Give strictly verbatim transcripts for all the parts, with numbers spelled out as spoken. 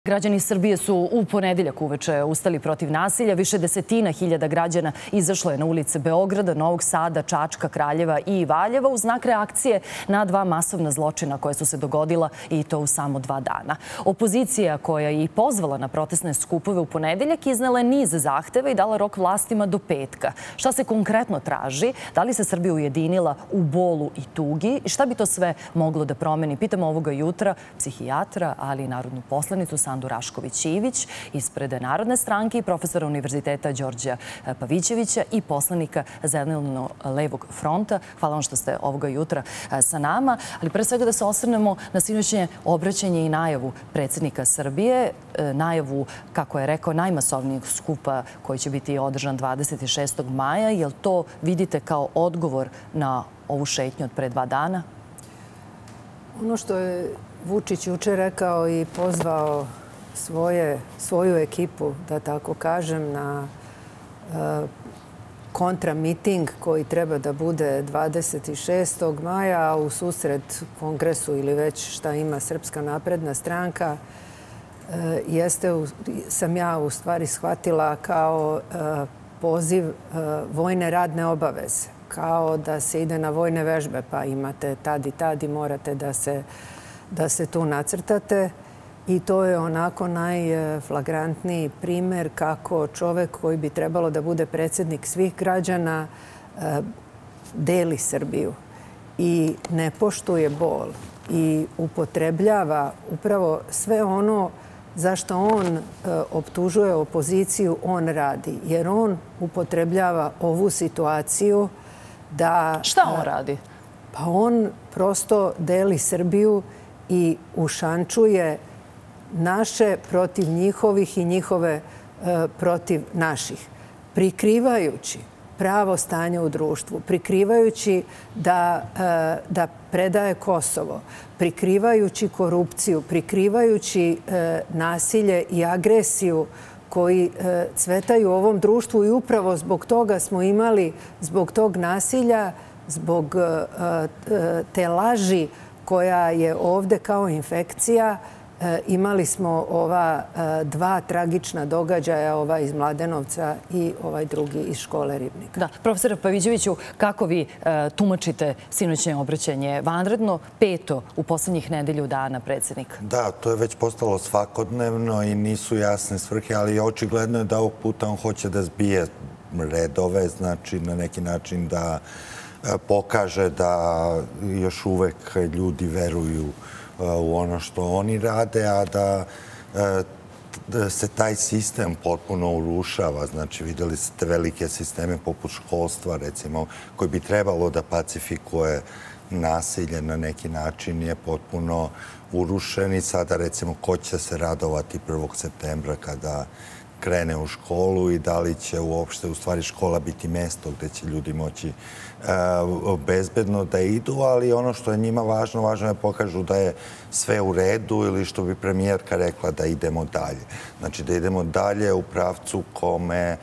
Građani Srbije su u ponedeljak uveče ustali protiv nasilja. Više desetina hiljada građana izašlo je na ulice Beograda, Novog Sada, Čačka, Kraljeva i Valjeva u znak reakcije na dva masovna zločina koja su se dogodila i to u samo dva dana. Opozicija koja je i pozvala na protestne skupove u ponedeljak iznela je niz zahteva i dala rok vlastima do petka. Šta se konkretno traži? Da li se Srbija ujedinila u bolu i tugi? I šta bi to sve moglo da promeni? Pitamo ovoga jutra psihijatra, ali i narodnu poslanicu Sandu Rašković-Ivić ispred Narodne stranke i profesora Univerziteta Đorđa Pavićevića i poslanika Zeleno-levog fronta. Hvala vam što ste ovoga jutra sa nama. Ali pre svega da se osvrnemo na sinoćnje obraćanje i najavu predsjednika Srbije. Najavu, kako je rekao, najmasovnijeg skupa koji će biti održan dvadeset šestog maja. Jel to vidite kao odgovor na ovu šetnju od pre dva dana? Ono što je Vučić juče rekao i pozvao svoje, svoju ekipu, da tako kažem, na e, kontramiting koji treba da bude dvadeset šestog maja, a u susret kongresu ili već šta ima Srpska napredna stranka, e, jeste, sam ja u stvari shvatila kao e, poziv e, vojne radne obaveze. Kao da se ide na vojne vežbe, pa imate tad i tad i morate da se da se tu nacrtate. I to je onako najflagrantniji primer kako čovek koji bi trebalo da bude predsjednik svih građana deli Srbiju i ne poštuje bol i upotrebljava upravo sve ono zašto on optužuje opoziciju, on radi. Jer on upotrebljava ovu situaciju da... Šta on radi? Pa on prosto deli Srbiju i ušančuje naše protiv njihovih i njihove e, protiv naših. Prikrivajući pravo stanje u društvu, prikrivajući da, e, da predaje Kosovo, prikrivajući korupciju, prikrivajući e, nasilje i agresiju koji e, cvetaju u ovom društvu i upravo zbog toga smo imali, zbog tog nasilja, zbog e, te laži koja je ovde kao infekcija. Imali smo ova dva tragična događaja, ovaj iz Mladenovca i ovaj drugi iz škole Ribnika. Da, profesore Pavićeviću, kako vi tumačite sinoćnje obraćanje? Vanredno peto u poslednjih nedelju dana predsjednika. Da, to je već postalo svakodnevno i nisu jasne svrhe, ali očigledno je da ovog puta on hoće da zbije redove, znači na neki način da pokaže da još uvek ljudi veruju u ono što oni rade, a da, da se taj sistem potpuno urušava. Znači, videli ste velike sisteme poput školstva, recimo, koji bi trebalo da pacifikuje nasilje na neki način, je potpuno urušen i sada, recimo, ko će se radovati prvog septembra kada krene u školu i da li će uopšte u stvari škola biti mesto gde će ljudi moći e, bezbedno da idu, ali ono što je njima važno, važno je pokažu da je sve u redu ili što bi premijerka rekla da idemo dalje. Znači da idemo dalje u pravcu kome e,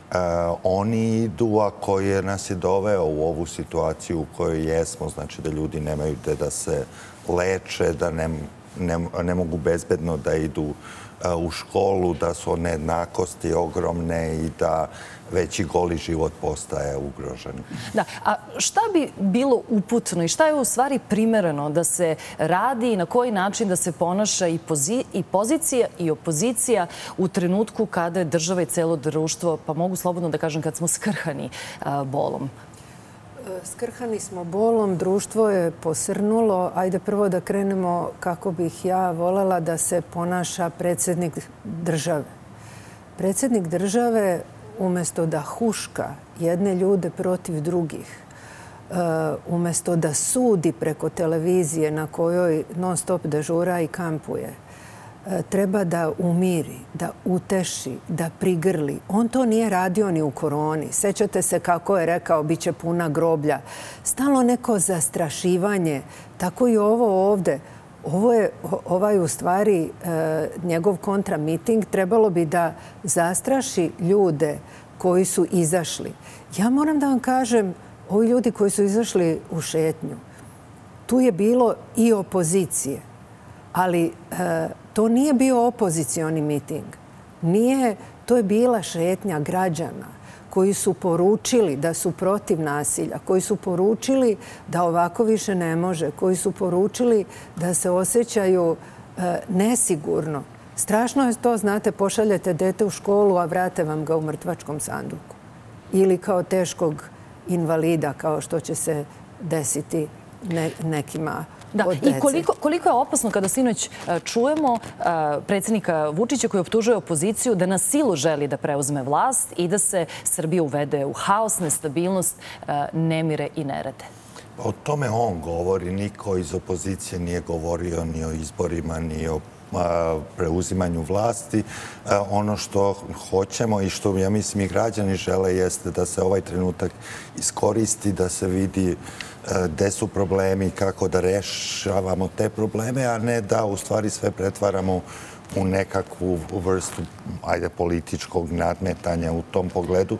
oni idu, a koji nas je doveo u ovu situaciju u kojoj jesmo, znači da ljudi nemaju gde da se leče, da ne, ne, ne mogu bezbedno da idu u školu, da su nejednakosti ogromne i da već i goli život postaje ugrožen. Da, a šta bi bilo uputno i šta je u stvari primereno da se radi i na koji način da se ponaša i, pozi, i pozicija i opozicija u trenutku kada je država i celo društvo, pa mogu slobodno da kažem kad smo skrhani a, bolom? Skrhani smo bolom, društvo je posrnulo. Ajde prvo da krenemo kako bih ja volela da se ponaša predsjednik države. Predsjednik države umjesto da huška jedne ljude protiv drugih, umjesto da sudi preko televizije na kojoj non stop dežura i kampuje, treba da umiri, da uteši, da prigrli. On to nije radio ni u koroni. Sećate se kako je rekao, bit će puna groblja. Stalno neko zastrašivanje. Tako i ovo ovde. Ovo je, ovaj u stvari njegov kontramiting trebalo bi da zastraši ljude koji su izašli. Ja moram da vam kažem, ovi ljudi koji su izašli u šetnju, tu je bilo i opozicije, ali to nije bio opozicioni miting. Nije, to je bila šetnja građana koji su poručili da su protiv nasilja, koji su poručili da ovako više ne može, koji su poručili da se osjećaju e, nesigurno. Strašno je to, znate, pošaljete dete u školu, a vrate vam ga u mrtvačkom sanduku. Ili kao teškog invalida, kao što će se desiti ne, nekima Da, od dece. i koliko, koliko je opasno kada sinoć čujemo predsjednika Vučića koji optužuje opoziciju da na silu želi da preuzme vlast i da se Srbija uvede u haos, nestabilnost, nemire i nerede. O tome on govori. Niko iz opozicije nije govorio ni o izborima, ni o preuzimanju vlasti. Ono što hoćemo i što, ja mislim, i građani žele jeste da se ovaj trenutak iskoristi, da se vidi gde su problemi, kako da rešavamo te probleme, a ne da u stvari sve pretvaramo u nekakvu vrstu, ajde, političkog nadmetanja u tom pogledu.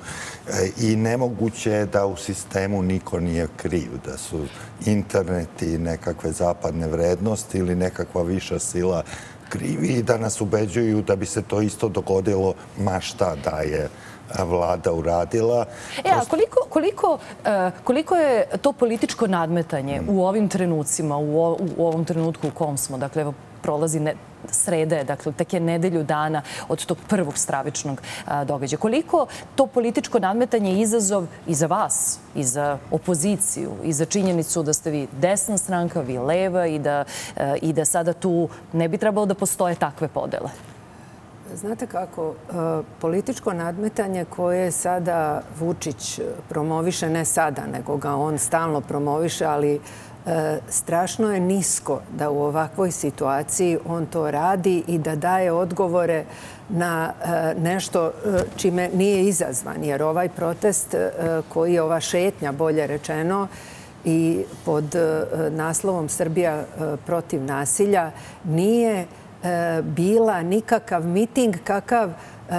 I nemoguće je da u sistemu niko nije kriv, da su internet i nekakve zapadne vrednosti ili nekakva viša sila krivi i da nas ubeđuju da bi se to isto dogodilo ma šta da je vlada uradila. E, a koliko, koliko, koliko je to političko nadmetanje u ovim trenucima, u ovom trenutku u kom smo, dakle, evo, prolazi ne, srede, dakle, tek je nedelju dana od tog prvog stravičnog događaja. Koliko to političko nadmetanje je izazov i za vas, i za opoziciju, i za činjenicu da ste vi desna stranka, vi leva i da, i da sada tu ne bi trebalo da postoje takve podele? Znate kako, političko nadmetanje koje sada Vučić promoviše, ne sada, nego ga on stalno promoviše, ali strašno je nisko da u ovakvoj situaciji on to radi i da daje odgovore na nešto čime nije izazvan. Jer ovaj protest koji je ova šetnja, bolje rečeno, i pod naslovom Srbija protiv nasilja nije bila nikakav miting kakav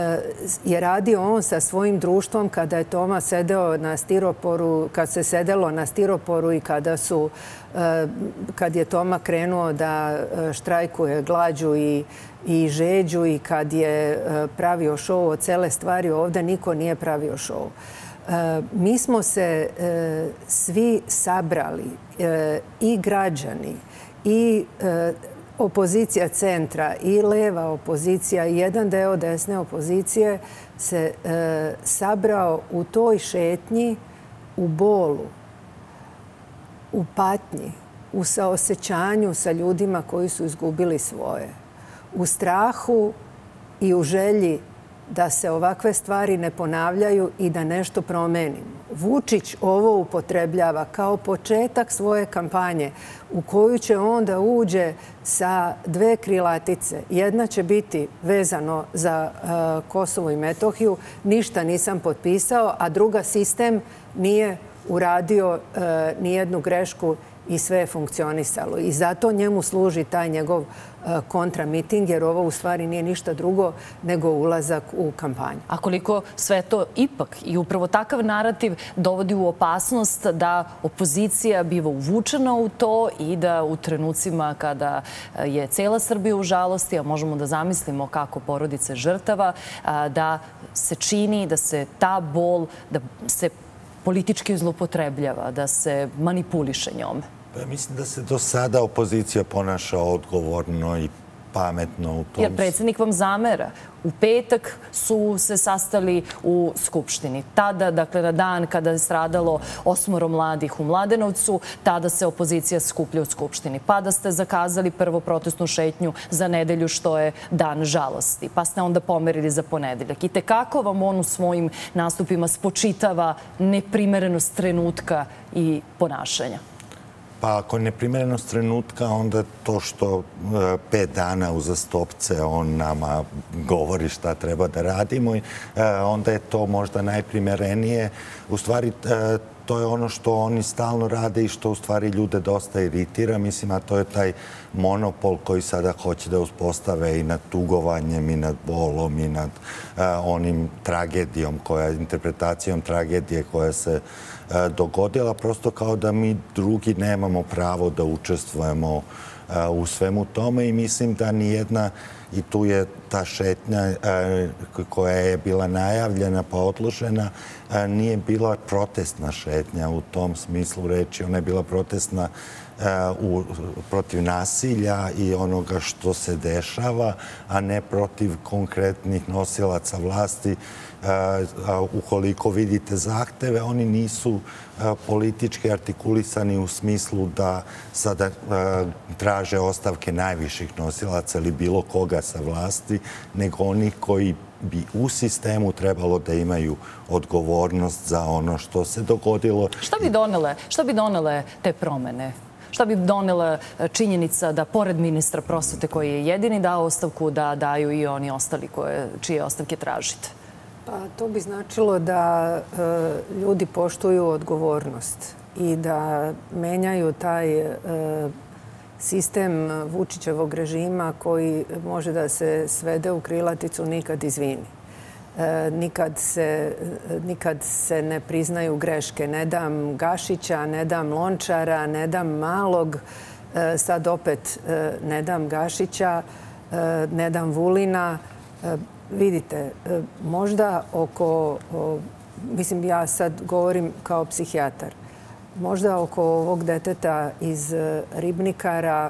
je radio on sa svojim društvom kada je Toma sedeo na stiroporu, kad se sedelo na stiroporu i kada su, kad je Toma krenuo da štrajkuje glađu i, i žeđu i kad je pravio šou od cele stvari, ovde niko nije pravio šou. Mi smo se svi sabrali, i građani, i opozicija centra, i leva opozicija, i jedan deo desne opozicije se e, sabrao u toj šetnji, u bolu, u patnji, u saosećanju sa ljudima koji su izgubili svoje, u strahu i u želji da se ovakve stvari ne ponavljaju i da nešto promenimo. Vučić ovo upotrebljava kao početak svoje kampanje u koju će on da uđe sa dve krilatice. Jedna će biti vezano za uh, Kosovo i Metohiju, ništa nisam potpisao, a druga, sistem nije uradio uh, nijednu grešku i sve je funkcionisalo. I zato njemu služi taj njegov kontramiting, jer ovo u stvari nije ništa drugo nego ulazak u kampanju. A koliko sve to ipak i upravo takav narativ dovodi u opasnost da opozicija biva uvučena u to i da u trenucima kada je cela Srbija u žalosti, a možemo da zamislimo kako porodice žrtava, da se čini, da se ta bol, da se politički zloupotrebljava, da se manipuliše njome? Ja mislim da se do sada opozicija ponaša odgovorno i pametno u tom... Jer predsjednik vam zamera. U petak su se sastali u Skupštini. Tada, dakle, na dan kada je stradalo osmoro mladih u Mladenovcu, tada se opozicija skuplja u Skupštini. Pa da ste zakazali prvo protestnu šetnju za nedelju, što je dan žalosti. Pa ste onda pomerili za ponedeljak. I tekako vam on u svojim nastupima spočitava neprimerenost trenutka i ponašanja? Pa ako je neprimerenost trenutka, onda to što pet dana uzastopce on nama govori šta treba da radimo, onda je to možda najprimerenije. U stvari, to je ono što oni stalno rade i što u stvari ljude dosta iritira. Mislim, a to je taj monopol koji sada hoće da uspostave i nad tugovanjem, i nad bolom, i nad onim tragedijom, koja, interpretacijom tragedije koja se dogodila, prosto kao da mi drugi nemamo pravo da učestvujemo u svemu tome i mislim da nijedna, i tu je ta šetnja koja je bila najavljena pa odložena, nije bila protestna šetnja u tom smislu reči. Ona je bila protestna u, protiv nasilja i onoga što se dešava, a ne protiv konkretnih nosilaca vlasti. Ukoliko vidite zahteve, oni nisu politički artikulisani u smislu da sada traže ostavke najviših nosilaca ili bilo koga sa vlasti, nego oni koji bi u sistemu trebalo da imaju odgovornost za ono što se dogodilo. Šta bi donele, šta bi donele te promene? Šta bi donela činjenica da, pored ministra prosvete koji je jedini dao ostavku, da daju i oni ostali koje, čije ostavke tražite? Pa to bi značilo da e, ljudi poštuju odgovornost i da menjaju taj e, sistem Vučićevog režima koji može da se svede u krilaticu nikad izvini. E, nikad, se, nikad se ne priznaju greške. Ne dam Gašića, ne dam Lončara, ne dam Malog, e, sad opet e, ne dam Gašića, e, ne dam Vulina. E, vidite, e, možda oko, o, mislim ja sad govorim kao psihijatar, možda oko ovog deteta iz Ribnikara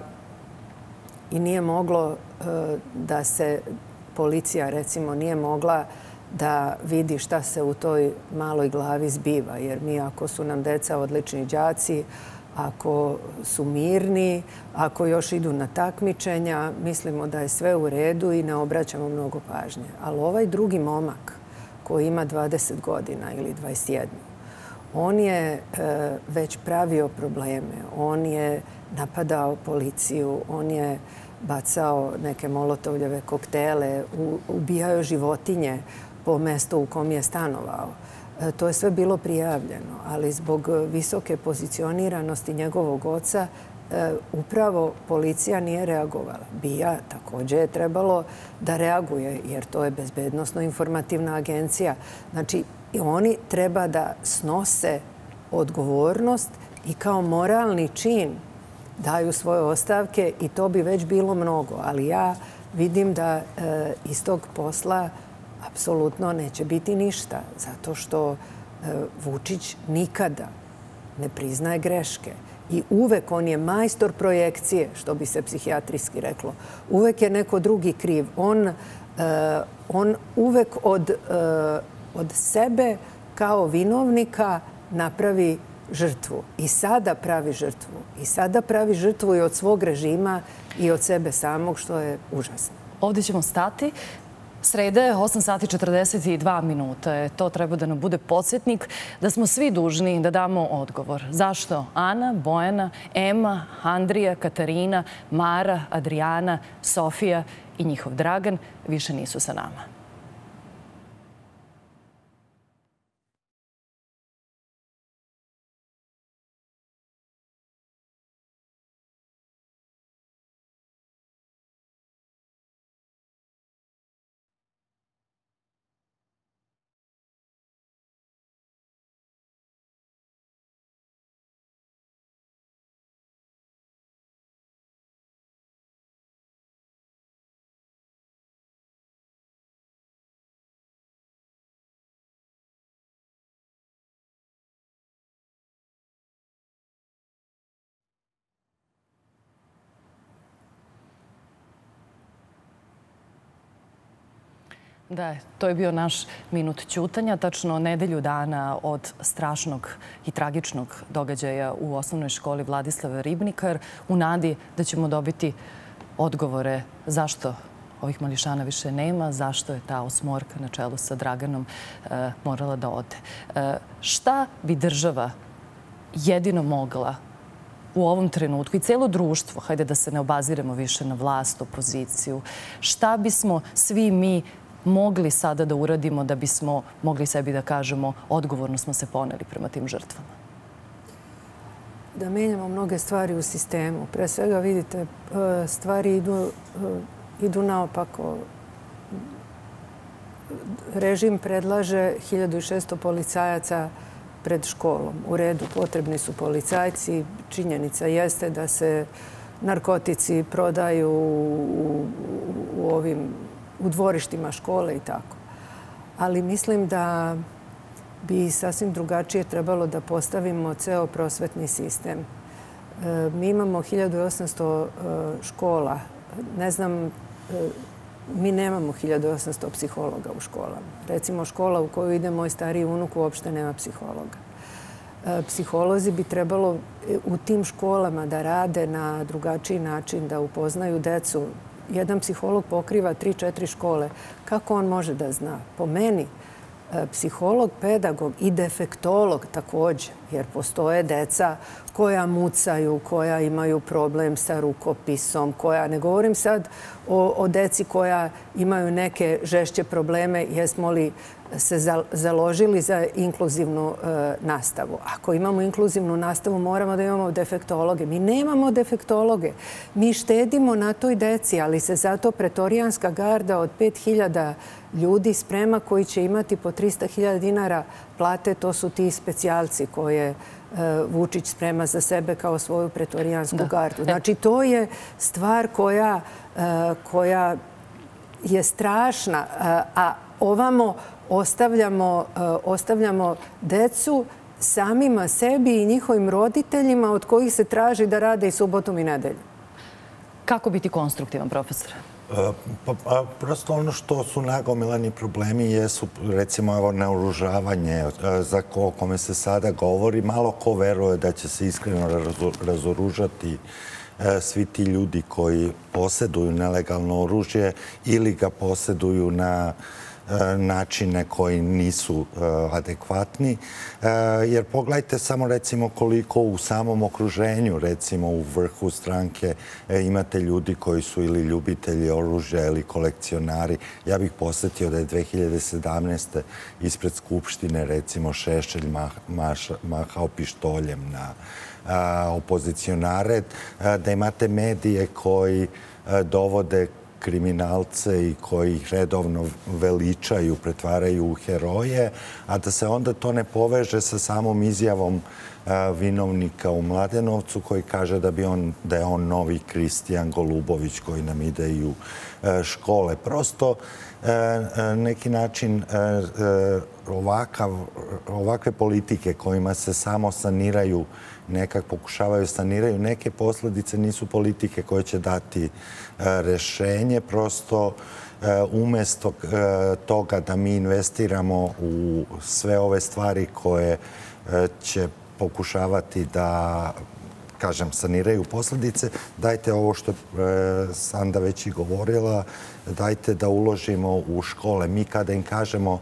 i nije moglo e, da se policija, recimo, nije mogla da vidi šta se u toj maloj glavi zbiva. Jer mi, ako su nam deca odlični đaci, ako su mirni, ako još idu na takmičenja, mislimo da je sve u redu i ne obraćamo mnogo pažnje. Ali ovaj drugi momak koji ima dvadeset godina ili dvadeset jedan, on je e, već pravio probleme. On je napadao policiju, on je bacao neke molotovljeve koktele, u, ubijao životinje po mestu u kom je stanovao. E, to je sve bilo prijavljeno, ali zbog visoke pozicioniranosti njegovog oca e, upravo policija nije reagovala. B I A također je trebalo da reaguje, jer to je bezbednosno-informativna agencija. Znači, oni treba da snose odgovornost i kao moralni čin daju svoje ostavke i to bi već bilo mnogo. Ali ja vidim da e, iz tog posla apsolutno neće biti ništa, zato što e, Vučić nikada ne priznaje greške. I uvek on je majstor projekcije, što bi se psihijatrijski reklo. Uvek je neko drugi kriv. On, e, on uvek od, e, od sebe kao vinovnika napravi žrtvu. I sada pravi žrtvu. I sada pravi žrtvu i od svog režima i od sebe samog, što je užasno. Ovdje ćemo stati. Sreda je osam sati četrdeset dva minuta. To treba da nam bude podsjetnik da smo svi dužni da damo odgovor. Zašto Ana, Bojana, Ema, Andrija, Katarina, Mara, Adrijana, Sofija i njihov Dragan više nisu sa nama? Da, to je bio naš minut ćutanja, tačno nedelju dana od strašnog i tragičnog događaja u osnovnoj školi Vladislava Ribnikar, u nadi da ćemo dobiti odgovore zašto ovih mališana više nema, zašto je ta osmorka na čelu sa Draganom e, morala da ode. E, šta bi država jedino mogla u ovom trenutku i cijelo društvo, hajde da se ne obaziremo više na vlast, opoziciju, šta bismo svi mi mogli sada da uradimo da bismo mogli sebi da kažemo odgovorno smo se poneli prema tim žrtvama? Da menjamo mnoge stvari u sistemu. Pre svega, vidite, stvari idu, idu naopako. Režim predlaže hiljadu šesto policajaca pred školom. U redu, potrebni su policajci. Činjenica jeste da se narkotici prodaju u, u ovim u dvorištima škole i tako. Ali mislim da bi sasvim drugačije trebalo da postavimo ceo prosvetni sistem. E, mi imamo hiljadu osamsto škola. Ne znam, mi nemamo hiljadu osamsto psihologa u školama. Recimo, škola u koju ide moj stariji unuk uopšte nema psihologa. Psiholozi bi trebalo u tim školama da rade na drugačiji način, da upoznaju decu. Jedan psiholog pokriva tri, četiri škole. Kako on može da zna? Po meni, psiholog, pedagog i defektolog također, jer postoje deca koja mucaju, koja imaju problem sa rukopisom, koja, ne govorim sad o, o deci koja imaju neke žešće probleme, jesmo li se založili za inkluzivnu e, nastavu. Ako imamo inkluzivnu nastavu, moramo da imamo defektologe. Mi nemamo defektologe. Mi štedimo na toj deci, ali se zato pretorijanska garda od pet hiljada ljudi sprema koji će imati po trista hiljada dinara plate. To su ti specijalci koje Vučić sprema za sebe kao svoju pretorijansku gardu. Znači, to je stvar koja, koja je strašna, a ovamo ostavljamo, ostavljamo decu samima sebi i njihovim roditeljima od kojih se traži da rade i subotom i nedeljom. Kako biti konstruktivan, profesor? Pa, pa, prosto ono što su nagomilani problemi jesu, recimo, evo, naoružavanje za ko, kome se sada govori. Malo ko veruje da će se iskreno razoružati svi ti ljudi koji posjeduju nelegalno oružje ili ga posjeduju na načine koji nisu adekvatni. Jer pogledajte samo, recimo, koliko u samom okruženju, recimo u vrhu stranke, imate ljudi koji su ili ljubitelji oružja ili kolekcionari. Ja bih posjetio da je dve hiljade sedamnaeste. ispred Skupštine, recimo, Šešelj mahao pištoljem na opozicionare, da imate medije koji dovode kriminalce i koji ih redovno veličaju, pretvaraju u heroje, a da se onda to ne poveže sa samom izjavom vinovnika u Mladenovcu koji kaže da, bi on, da je on novi Kristijan Golubović koji nam ide i u škole. Prosto neki način ovakav, ovakve politike kojima se samo saniraju, nekak pokušavaju saniraju neke posljedice, nisu politike koje će dati rešenje. Prosto umjesto toga da mi investiramo u sve ove stvari koje će pokušavati da, kažem, saniraju posljedice, dajte ovo što je Sanda već i govorila, dajte da uložimo u škole. Mi kada im kažemo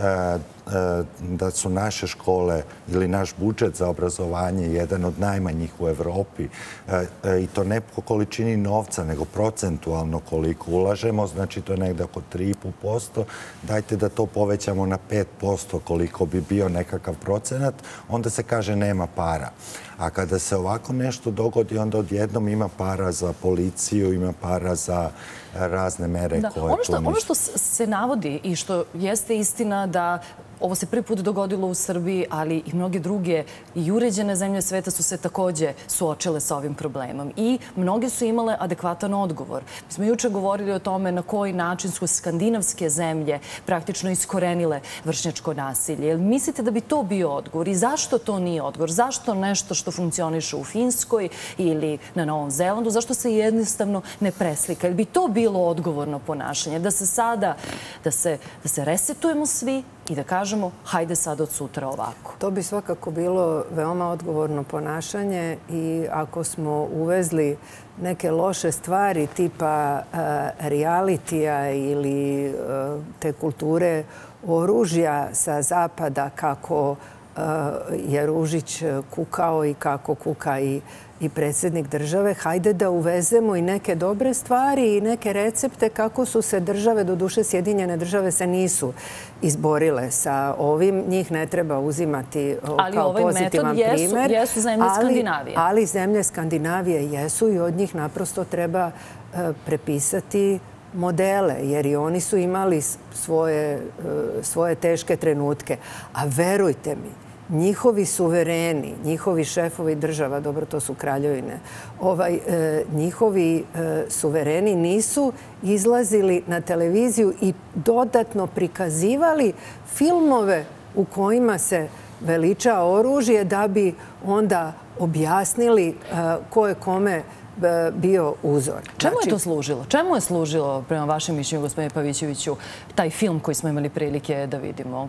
da su naše škole ili naš budžet za obrazovanje jedan od najmanjih u Evropi i to ne po količini novca, nego procentualno koliko ulažemo, znači to je negdje oko tri i po posto. Dajte da to povećamo na pet posto koliko bi bio nekakav procenat, onda se kaže nema para. A kada se ovako nešto dogodi, onda odjednom ima para za policiju, ima para za razne mere da, koje ono što, tu nisu. Ono što se navodi i što jeste istina da ovo se prvi put dogodilo u Srbiji, ali i mnoge druge i uređene zemlje sveta su se također suočile sa ovim problemom. I mnoge su imale adekvatan odgovor. Mi smo juče govorili o tome na koji način su skandinavske zemlje praktično iskorenile vršnjačko nasilje. Jel mislite da bi to bio odgovor? I zašto to nije odgovor? Zašto nešto što funkcioniše u Finskoj ili na Novom Zelandu, zašto se jednostavno ne preslika? Jel bi to bilo odgovorno ponašanje? Da se sada, da se, da se resetujemo svi i da kažemo, hajde sad od sutra ovako. To bi svakako bilo veoma odgovorno ponašanje i ako smo uvezli neke loše stvari tipa uh, realitija ili uh, te kulture oružja sa zapada kako uh, je Ružić kukao i kako kuka i i predsjednik države, hajde da uvezemo i neke dobre stvari i neke recepte kako su se države, doduše Sjedinjene države se nisu izborile sa ovim. Njih ne treba uzimati ali kao ovaj pozitivan jesu, primer. Jesu zemlje ali, Skandinavije. Ali zemlje Skandinavije jesu i od njih naprosto treba uh, prepisati modele, jer i oni su imali svoje, uh, svoje teške trenutke. A verujte mi, njihovi suvereni, njihovi šefovi država, dobro, to su kraljevine, ovaj, e, njihovi e, suvereni nisu izlazili na televiziju i dodatno prikazivali filmove u kojima se veliča oružje da bi onda objasnili e, ko je kome bio uzor. Čemu je to služilo? Čemu je služilo, prema vašem mišljenju, gospodine Pavićeviću, taj film koji smo imali prilike da vidimo?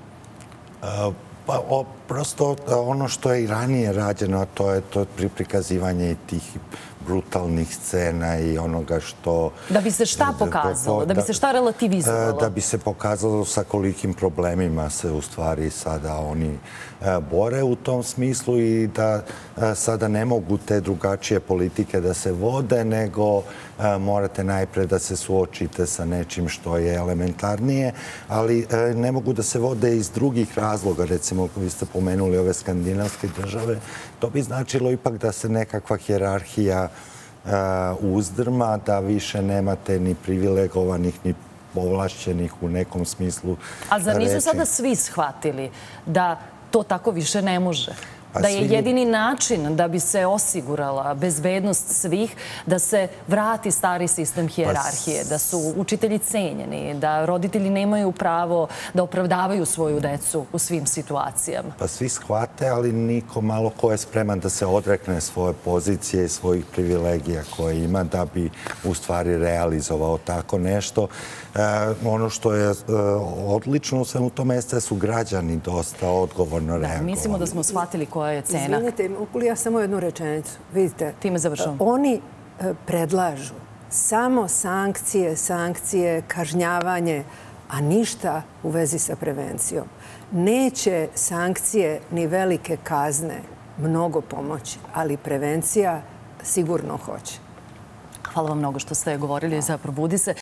Pa prosto ono što je i ranije rađeno, a to je to prikazivanje tih brutalnih scena i onoga što... Da bi se šta pokazalo? Da bi se šta relativizovalo? Da bi se pokazalo sa kolikim problemima se u stvari sada oni bore u tom smislu i da sada ne mogu te drugačije politike da se vode, nego morate najpre da se suočite sa nečim što je elementarnije, ali ne mogu da se vode iz drugih razloga. Recimo, vi ste pomenuli ove skandinavske države, to bi značilo ipak da se nekakva hijerarhija uzdrma, da više nemate ni privilegovanih, ni povlašćenih u nekom smislu reči. A zar nisu sada svi shvatili da to tako više ne može? Da je jedini način da bi se osigurala bezbednost svih, da se vrati stari sistem hijerarhije, da su učitelji cenjeni, da roditelji nemaju pravo da opravdavaju svoju decu u svim situacijama? Pa svi shvate, ali niko malo ko je spreman da se odrekne svoje pozicije i svojih privilegija koje ima da bi u stvari realizovao tako nešto. Ono što je odlično u svemu tome jeste da su građani dosta odgovorno reagovali. Mislimo da smo shvatili koja je cena. Izvinite, mogu li ja samo jednu rečenicu? Vidite, time završavam. Oni predlažu samo sankcije, sankcije, kažnjavanje, a ništa u vezi sa prevencijom. Neće sankcije ni velike kazne mnogo pomoći, ali prevencija sigurno hoće. Hvala vam mnogo što ste govorili za Probudi se.